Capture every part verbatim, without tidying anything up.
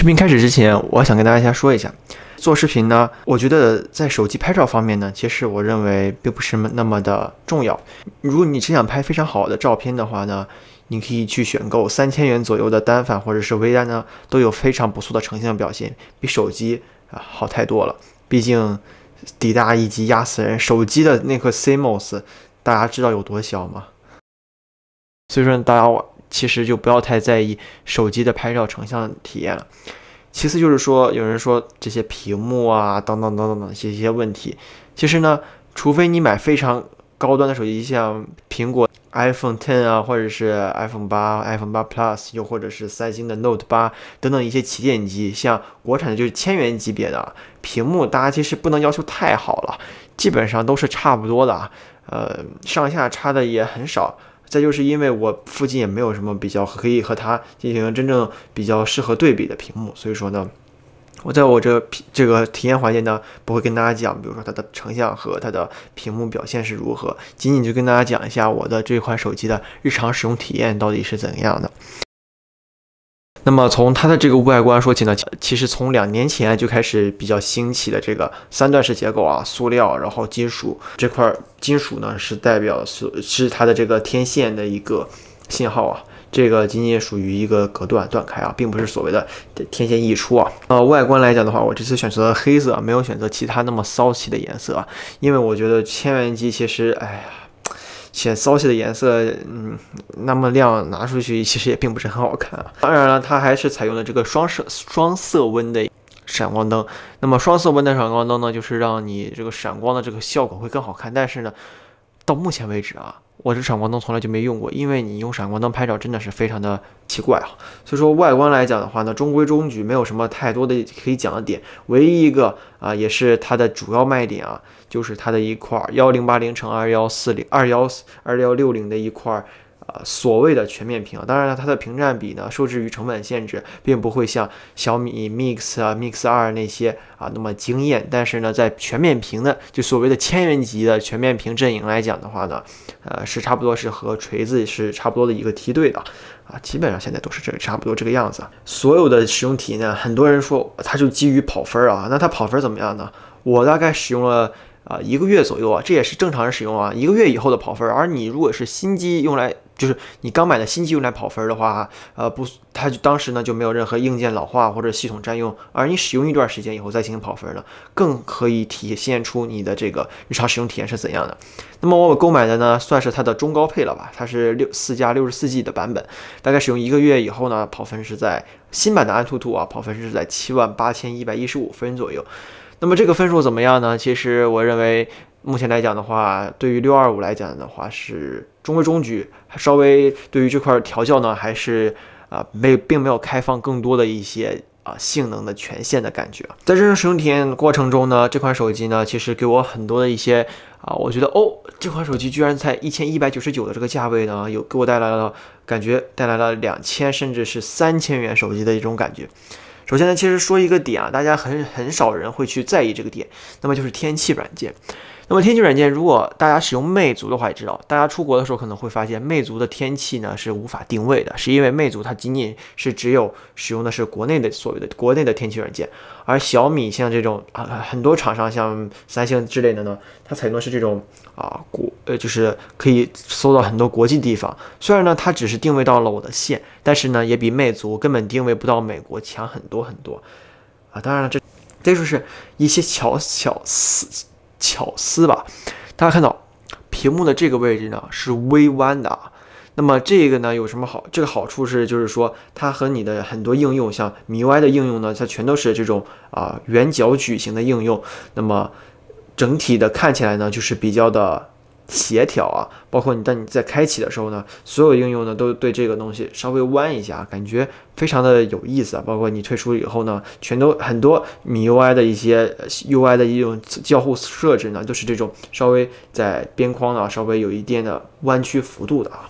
视频开始之前，我想跟大家说一下，做视频呢，我觉得在手机拍照方面呢，其实我认为并不是那么的重要。如果你只想拍非常好的照片的话呢，你可以去选购三千元左右的单反或者是微单呢，都有非常不错的成像表现，比手机啊好太多了。毕竟底大一击压死人，手机的那颗 C M O S， 大家知道有多小吗？所以说大家其实就不要太在意手机的拍照成像体验了。其次就是说，有人说这些屏幕啊，等等等等等一些一些问题，其实呢，除非你买非常高端的手机，像苹果 iPhone 十啊，或者是 iPhone 八、iPhone 八 Plus， 又或者是三星的 Note 八等等一些旗舰机，像国产的就是千元级别的屏幕，大家其实不能要求太好了，基本上都是差不多的，呃，上下差的也很少。再就是因为我附近也没有什么比较可以和它进行真正比较适合对比的屏幕，所以说呢，我在我这这个体验环节呢，不会跟大家讲，比如说它的成像和它的屏幕表现是如何，仅仅就跟大家讲一下我的这款手机的日常使用体验到底是怎样的。那么从它的这个外观说起呢，其实从两年前就开始比较兴起的这个三段式结构啊，塑料，然后金属这块金属呢是代表是是它的这个天线的一个信号啊，这个仅仅属于一个隔断断开啊，并不是所谓的天线溢出啊。呃，外观来讲的话，我这次选择了黑色，没有选择其他那么骚气的颜色啊，因为我觉得千元机其实，哎呀。显骚气的颜色，嗯，那么亮拿出去其实也并不是很好看啊。当然了，它还是采用了这个双色双色温的闪光灯。那么双色温的闪光灯呢，就是让你这个闪光的这个效果会更好看。但是呢，到目前为止啊，我这闪光灯从来就没用过，因为你用闪光灯拍照真的是非常的奇怪啊。所以说外观来讲的话呢，中规中矩，没有什么太多的可以讲的点。唯一一个啊，也是它的主要卖点啊，就是它的一块幺零八零乘二幺四零二幺二幺六零的一块。呃，所谓的全面屏啊，当然了，它的屏占比呢，受制于成本限制，并不会像小米 Mix 啊、Mix 二那些啊那么惊艳。但是呢，在全面屏的就所谓的千元级的全面屏阵营来讲的话呢，呃，是差不多是和锤子是差不多的一个梯队的啊，基本上现在都是这个差不多这个样子。所有的使用体验，很多人说它就基于跑分啊，那它跑分怎么样呢？我大概使用了。啊、呃，一个月左右啊，这也是正常人使用啊，一个月以后的跑分。而你如果是新机用来，就是你刚买的新机用来跑分的话，呃，不，它就当时呢就没有任何硬件老化或者系统占用。而你使用一段时间以后再进行跑分呢，更可以体现出你的这个日常使用体验是怎样的。那么我购买的呢，算是它的中高配了吧，它是六四加六十四 G 的版本，大概使用一个月以后呢，跑分是在新版的安兔兔啊，跑分是在七万八千一百一十五分左右。那么这个分数怎么样呢？其实我认为目前来讲的话，对于六二五来讲的话是中规中矩，稍微对于这块调教呢还是啊没并没有开放更多的一些啊性能的权限的感觉。在真正使用体验过程中呢，这款手机呢其实给我很多的一些啊，我觉得哦这款手机居然在一千一百九十九的这个价位呢，有给我带来了感觉带来了两千甚至是三千元手机的一种感觉。首先呢，其实说一个点啊，大家很很少人会去在意这个点，那么就是天气软件。那么天气软件，如果大家使用魅族的话，也知道，大家出国的时候可能会发现，魅族的天气呢是无法定位的，是因为魅族它仅仅是只有使用的是国内的所谓的国内的天气软件，而小米像这种啊很多厂商像三星之类的呢，它采用的是这种啊国呃就是可以搜到很多国际地方。虽然呢它只是定位到了我的县，但是呢也比魅族根本定位不到美国强很多很多啊。当然了，这这就是一些巧巧思。巧思吧，大家看到屏幕的这个位置呢是微弯的啊。那么这个呢有什么好？这个好处是就是说它和你的很多应用，像 M I U I 的应用呢，它全都是这种啊圆角矩形的应用。那么整体的看起来呢就是比较的协调啊，包括你当你在开启的时候呢，所有应用呢都对这个东西稍微弯一下，感觉非常的有意思啊。包括你退出以后呢，全都很多 M I U I 的一些 U I 的一种交互设置呢，都是这种稍微在边框呢稍微有一定的弯曲幅度的啊。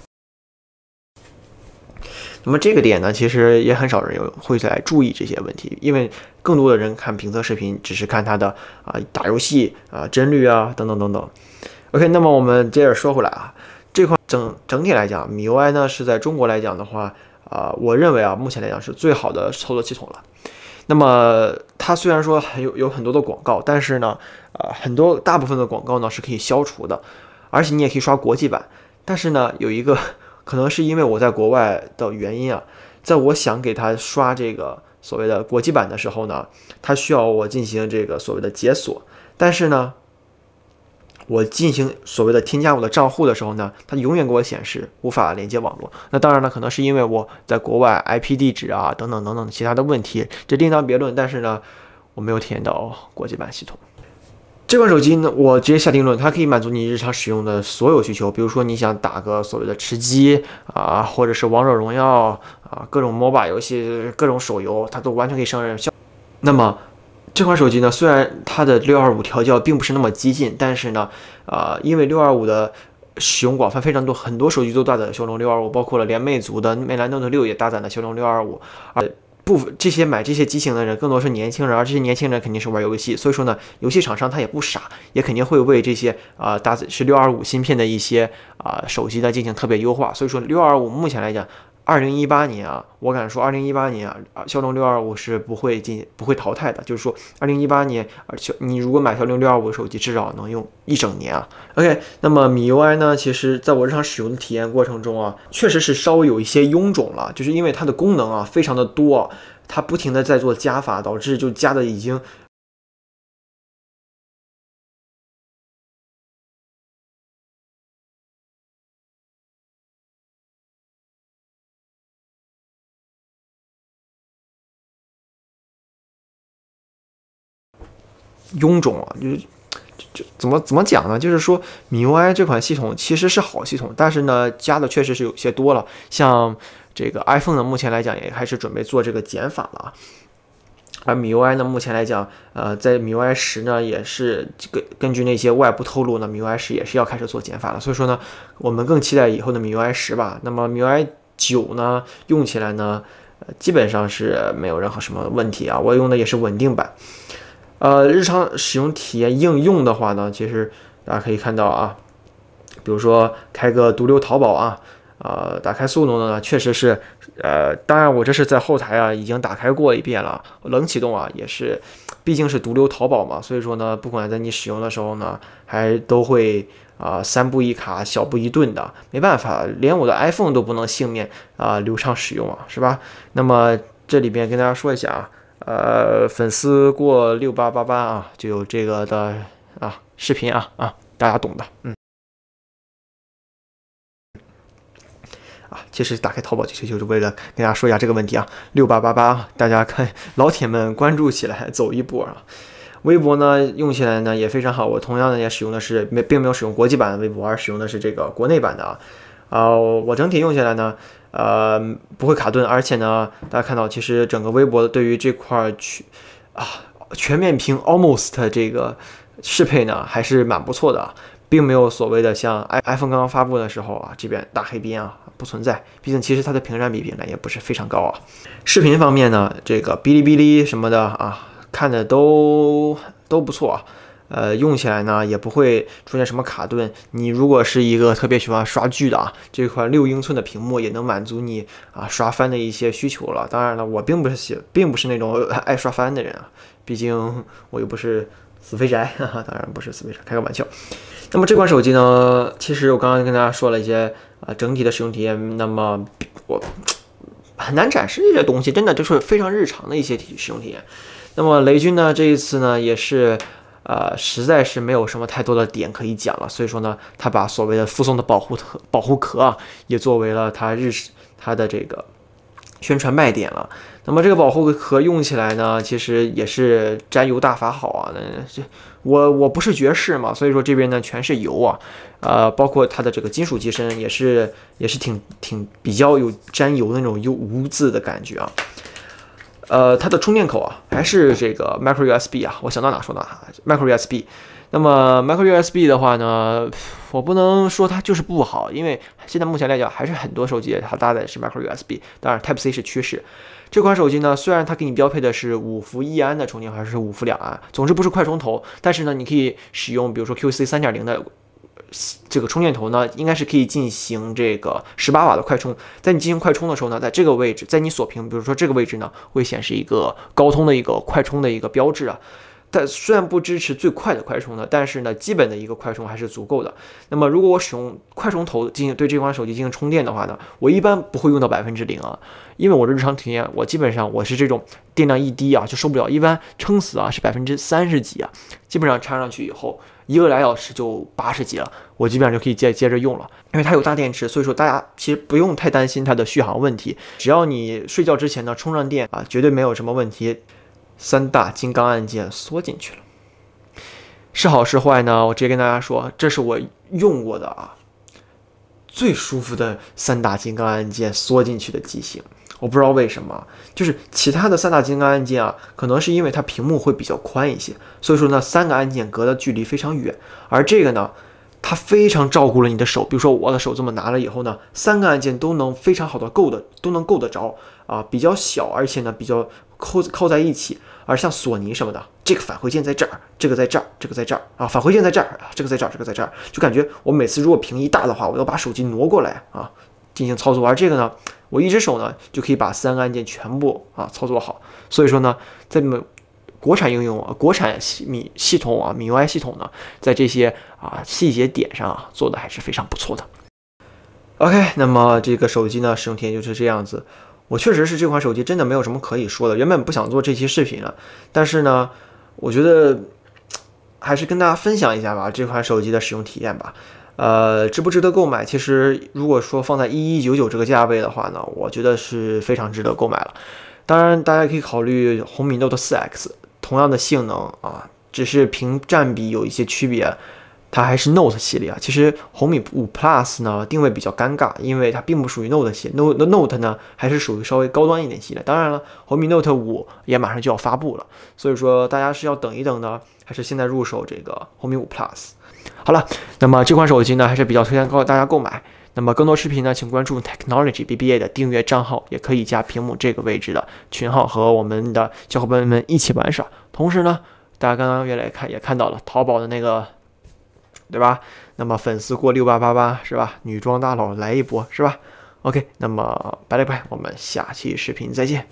那么这个点呢，其实也很少人有会来注意这些问题，因为更多的人看评测视频，只是看它的啊打游戏啊帧率啊等等等等。OK， 那么我们接着说回来啊，这块整整体来讲 ，M I U I 呢是在中国来讲的话，啊、呃，我认为啊，目前来讲是最好的操作系统了。 那么它虽然说还有有很多的广告，但是呢，呃，很多大部分的广告呢是可以消除的，而且你也可以刷国际版。但是呢，有一个可能是因为我在国外的原因啊，在我想给它刷这个所谓的国际版的时候呢，它需要我进行这个所谓的解锁，但是呢，我进行所谓的添加我的账户的时候呢，它永远给我显示无法连接网络。那当然了，可能是因为我在国外 I P 地址啊等等等等其他的问题，这另当别论。但是呢，我没有体验到国际版系统。这款手机呢，我直接下定论，它可以满足你日常使用的所有需求。比如说你想打个所谓的吃鸡啊，或者是王者荣耀啊，各种 M O B A 游戏、各种手游，它都完全可以胜任。那么这款手机呢，虽然它的六二五调教并不是那么激进，但是呢，呃，因为六二五的使用广泛非常多，很多手机都搭载骁龙六二五，包括了连魅族的魅蓝 Note 六也搭载了骁龙六二五，而部分这些买这些机型的人更多是年轻人，而这些年轻人肯定是玩游戏，所以说呢，游戏厂商他也不傻，也肯定会为这些啊、呃、搭载是六二五芯片的一些啊、呃、手机呢进行特别优化。所以说六二五目前来讲，二零一八年啊，我敢说二零一八年啊，骁龙六二五是不会进不会淘汰的。就是说二零一八年，而且你如果买骁龙六二五手机，至少能用一整年啊。OK， 那么米 U I 呢，其实在我日常使用的体验过程中啊，确实是稍微有一些臃肿了，就是因为它的功能啊非常的多、啊，它不停的在做加法，导致就加的已经。臃肿啊，就是就怎么怎么讲呢？就是说米 U I 这款系统其实是好系统，但是呢加的确实是有些多了。像这个 iPhone 呢，目前来讲也开始准备做这个减法了。而米 U I 呢，目前来讲，呃，在米 U I 十呢，也是这个根据那些外部透露呢，米 U I 十也是要开始做减法了。所以说呢，我们更期待以后的米 U I 十吧。那么米 U I 九呢，用起来呢，呃，基本上是没有任何什么问题啊。我用的也是稳定版。呃，日常使用体验应用的话呢，其实大家可以看到啊，比如说开个毒瘤淘宝啊，呃，打开速度呢，确实是，呃，当然我这是在后台啊已经打开过一遍了，冷启动啊也是，毕竟是毒瘤淘宝嘛，所以说呢，不管在你使用的时候呢，还都会啊、呃、三步一卡，小步一顿的，没办法，连我的 iPhone 都不能幸免啊、呃、流畅使用啊，是吧？那么这里边跟大家说一下啊。呃，粉丝过六八八八啊，就有这个的啊视频啊啊，大家懂的，嗯。啊，其实打开淘宝其实就是为了跟大家说一下这个问题啊，六八八八，大家看老铁们关注起来，走一波啊。微博呢用起来呢也非常好，我同样呢也使用的是没并没有使用国际版的微博，而使用的是这个国内版的啊。啊、呃，我整体用起来呢。呃，不会卡顿，而且呢，大家看到其实整个微博对于这块全啊全面屏 almost 这个适配呢还是蛮不错的啊，并没有所谓的像 iPhone 刚刚发布的时候啊，这边大黑边啊不存在，毕竟其实它的屏占比比呢也不是非常高啊。视频方面呢，这个哔哩哔哩什么的啊，看的都都不错啊。呃，用起来呢也不会出现什么卡顿。你如果是一个特别喜欢刷剧的啊，这块六英寸的屏幕也能满足你啊刷番的一些需求了。当然了，我并不是喜，并不是那种爱刷番的人啊，毕竟我又不是死肥宅，哈哈，当然不是死肥宅，开个玩笑。那么这款手机呢，其实我刚刚跟大家说了一些啊整体的使用体验，那么我很难展示这些东西，真的就是非常日常的一些使用体验。那么雷军呢，这一次呢也是。呃，实在是没有什么太多的点可以讲了，所以说呢，他把所谓的附送的保护壳、保护壳啊，也作为了他日他的这个宣传卖点了。那么这个保护壳用起来呢，其实也是沾油大法好啊。那这我我不是爵士嘛，所以说这边呢全是油啊，呃，包括它的这个金属机身也是也是挺挺比较有沾油的那种油污渍的感觉啊。呃，它的充电口啊，还是这个 micro U S B 啊，我想到哪说哪 ，micro U S B。那么 micro U S B 的话呢，我不能说它就是不好，因为现在目前来讲，还是很多手机它搭载的是 micro U S B， 当然 Type C 是趋势。这款手机呢，虽然它给你标配的是五伏一安的充电，还是五伏两安，总之不是快充头，但是呢，你可以使用比如说 Q C 三点零的这个充电头呢，应该是可以进行这个十八瓦的快充。在你进行快充的时候呢，在这个位置，在你锁屏，比如说这个位置呢，会显示一个高通的一个快充的一个标志啊。但虽然不支持最快的快充呢，但是呢，基本的一个快充还是足够的。那么，如果我使用快充头进行对这款手机进行充电的话呢，我一般不会用到百分之零啊，因为我的日常体验，我基本上我是这种电量一低啊就受不了，一般撑死啊是百分之三十几啊，基本上插上去以后一个来小时就八十几了，我基本上就可以接接着用了。因为它有大电池，所以说大家其实不用太担心它的续航问题，只要你睡觉之前呢充上电啊，绝对没有什么问题。三大金刚按键缩进去了，是好是坏呢？我直接跟大家说，这是我用过的啊最舒服的三大金刚按键缩进去的机型。我不知道为什么，就是其他的三大金刚按键啊，可能是因为它屏幕会比较宽一些，所以说呢三个按键隔的距离非常远，而这个呢。它非常照顾了你的手，比如说我的手这么拿了以后呢，三个按键都能非常好的够的，都能够得着啊，比较小，而且呢比较扣靠在一起。而像索尼什么的，这个返回键在这儿，这个在这儿，这个在这儿啊，返回键在这儿，这个在这儿，这个在这儿，就感觉我每次如果屏一大的话，我要把手机挪过来啊进行操作，而这个呢，我一只手呢就可以把三个按键全部啊操作好。所以说呢，在你们。国产应用啊，国产米系统啊，米 U I 系统呢，在这些啊细节点上啊做的还是非常不错的。OK， 那么这个手机呢，使用体验就是这样子。我确实是这款手机真的没有什么可以说的，原本不想做这期视频了，但是呢，我觉得还是跟大家分享一下吧，这款手机的使用体验吧。呃，值不值得购买？其实如果说放在一一九九这个价位的话呢，我觉得是非常值得购买了。当然，大家可以考虑红米 Note 四 X。同样的性能啊，只是屏占比有一些区别，它还是 Note 系列啊。其实红米五 Plus 呢定位比较尴尬，因为它并不属于 Note 系列 ，Note Note 呢还是属于稍微高端一点系列。当然了，红米 Note 五也马上就要发布了，所以说大家是要等一等呢，还是现在入手这个红米五 Plus？ 好了，那么这款手机呢还是比较推荐大家购买。那么更多视频呢，请关注 Technology B B A 的订阅账号，也可以加屏幕这个位置的群号和我们的小伙伴们一起玩耍。同时呢，大家刚刚也来看也看到了淘宝的那个，对吧？那么粉丝过六八八八是吧？女装大佬来一波是吧 ？OK， 那么拜了拜，我们下期视频再见。